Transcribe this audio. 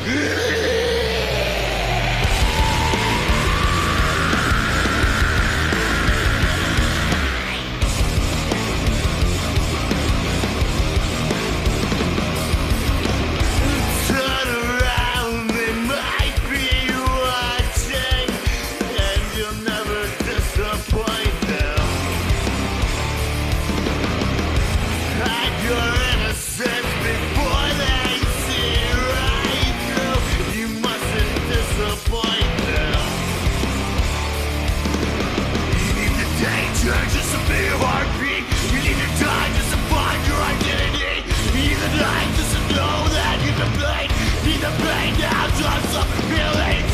Turn around, they might be watching, and you'll never disappoint them. Hide your innocence before they see right through. You mustn't disappoint them. You need the danger just to be your heartbeat. You need to die just to find your identity. You need the night just to know that you can bleed. Need the pain now just to feel it.